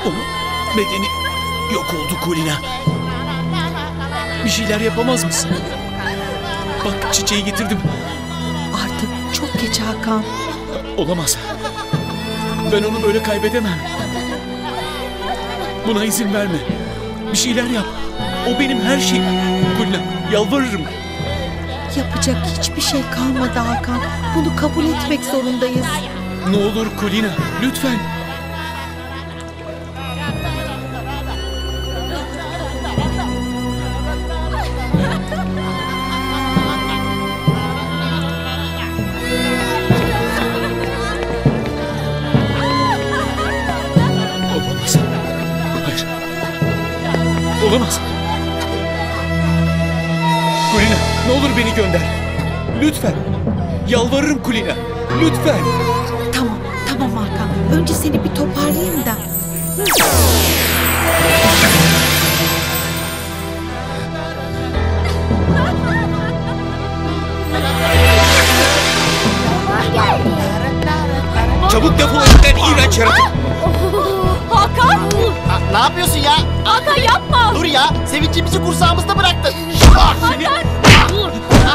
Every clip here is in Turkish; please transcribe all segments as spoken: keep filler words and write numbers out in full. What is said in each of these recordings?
Onun bedeni yok oldu Kulina. Bir şeyler yapamaz mısın? Bak çiçeği getirdim. Artık çok geç Hakan. Olamaz. Ben onu böyle kaybedemem. Buna izin verme. Bir şeyler yap. O benim her şeyim. Kulina, yalvarırım. Yapacak hiçbir şey kalmadı Hakan. Bunu kabul etmek zorundayız. Ne olur Kulina, lütfen. Olamaz. Hayır. Olamaz. Kulina, ne olur beni gönder. Lütfen. Yalvarırım Kulina. Lütfen. Tamam, tamam Hakan. Önce seni bir toparlayayım da. Çabuk defol evden iğrenç yaratık. Hakan! Ha, ne yapıyorsun ya? Hakan yapma! Dur ya, sevincimizi kursağımızda bıraktın. Ah, seni... Dur!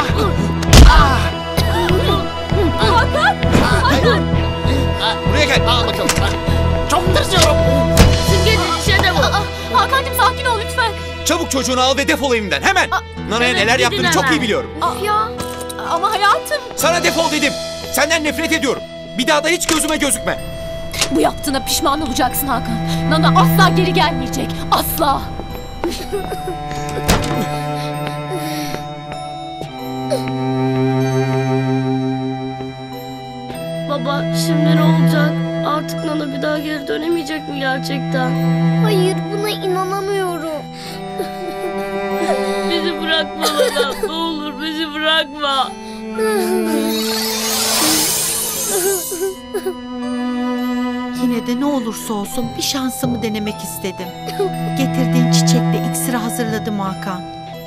Hakan! Hakan! Buraya gel. Al bakalım. Çok tırsıyorum. Simge'nin işe de bu. Hakan'cığım sakin ol lütfen. Çabuk çocuğunu al ve defol evimden hemen. Nana'ya evet, neler yaptığını gidin çok hemen. iyi biliyorum. Of ya. Ama hayatım. Sana defol dedim. Senden nefret ediyorum. Bir daha da hiç gözüme gözükme. Bu yaptığına pişman olacaksın Hakan. Nana asla geri gelmeyecek. Asla. Baba şimdi ne olacak? Artık Nana bir daha geri dönemeyecek mi gerçekten? Hayır, buna inanamıyorum. Bizi bırakma Nana. Ne olur bizi bırakma. Yine de ne olursa olsun bir şansımı denemek istedim. Getirdiğin çiçekle iksiri hazırladım Hakan.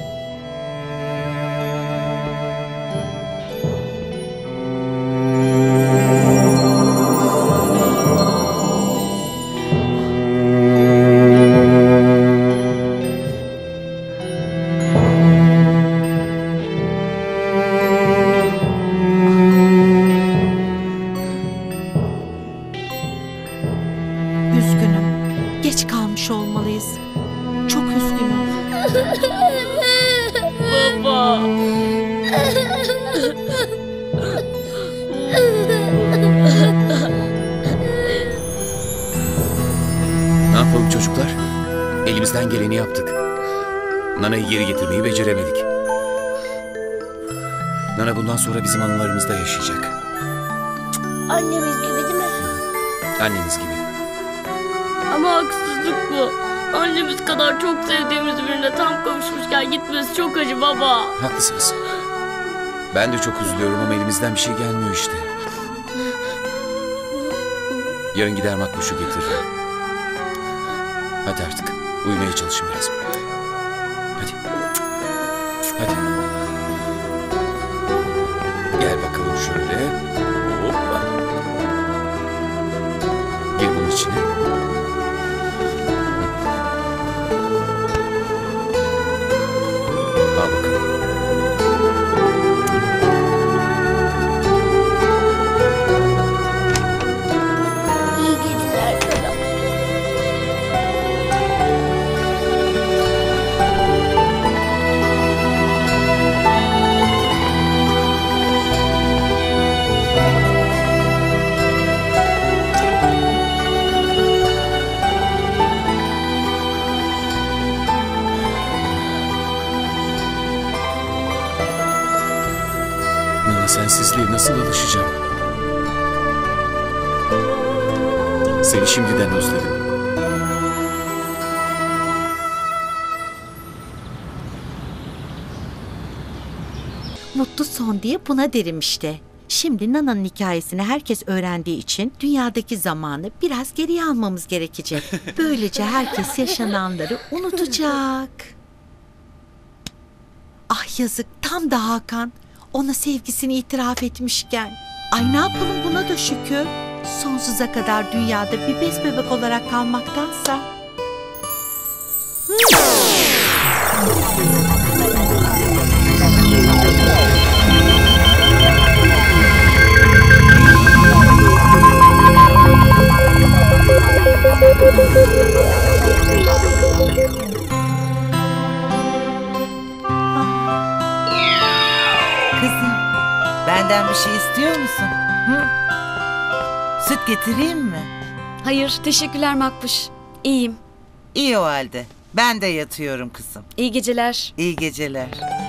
Üzgünüm. Geç kalmış olmalıyız. Çok üzgünüm. Baba. Ne yapalım çocuklar? Elimizden geleni yaptık. Nana'yı geri getirmeyi beceremedik. Nana bundan sonra bizim anılarımızda yaşayacak. Annemiz gibi değil mi? Anneniz gibi. Ama haksızlık bu. Annemiz kadar çok sevdiğimiz birine tam kavuşmuşken gitmesi çok acı baba. Haklısınız. Ben de çok üzülüyorum ama elimizden bir şey gelmiyor işte. Yarın gider Makbuş'u getiririm. Hadi artık uyumaya çalışın biraz. Hadi. Hadi. Gel bakalım şöyle. Hoppa. Gir bunun içine. Al bakalım. İyi geceler Nana. Nana sensizliğe nasıl alışacağım? Seni şimdiden özledim. Mutlu son diye buna derim işte. Şimdi Nana'nın hikayesini herkes öğrendiği için dünyadaki zamanı biraz geriye almamız gerekecek. Böylece herkes yaşananları unutacak. Ah yazık, tam da Hakan ona sevgisini itiraf etmişken. Ay ne yapalım, buna da şükür. Sonsuza kadar dünyada bir bez bebek olarak kalmaktansa... Kızım, benden bir şey istiyor musun? Hı? Süt getireyim mi? Hayır, teşekkürler Makbuş. İyiyim. İyi o halde. Ben de yatıyorum kızım. İyi geceler. İyi geceler.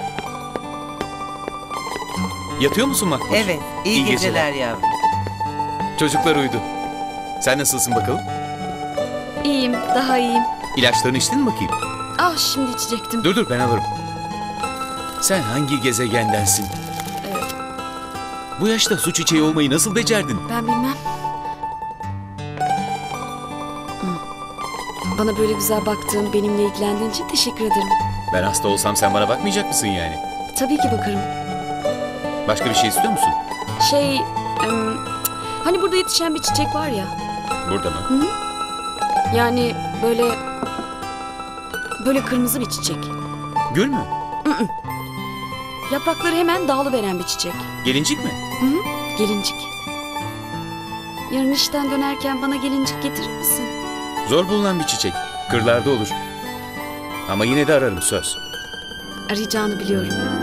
Yatıyor musun Makbuş? Evet, iyi, İyi geceler, geceler. yavrum. Çocuklar uyudu. Sen nasılsın bakalım? İyiyim, daha iyiyim. İlaçlarını içtin mi bakayım? Ah, şimdi içecektim. Dur dur ben alırım. Sen hangi gezegendensin? Evet. Bu yaşta su çiçeği olmayı nasıl becerdin? Ben bilmem. Hı. Bana böyle güzel baktığın, benimle ilgilendiğin için teşekkür ederim. Ben hasta olsam sen bana bakmayacak mısın yani? Tabii ki bakarım. Başka bir şey istiyor musun? Şey, em, hani burada yetişen bir çiçek var ya. Burada mı? Hı? Yani böyle, böyle kırmızı bir çiçek. Gül mü? Yaprakları hemen dağılıveren bir çiçek. Gelincik mi? Hı hı, gelincik. Yarın işten dönerken bana gelincik getirir misin? Zor bulunan bir çiçek. Kırlarda olur. Ama yine de ararım söz. Arayacağını biliyorum.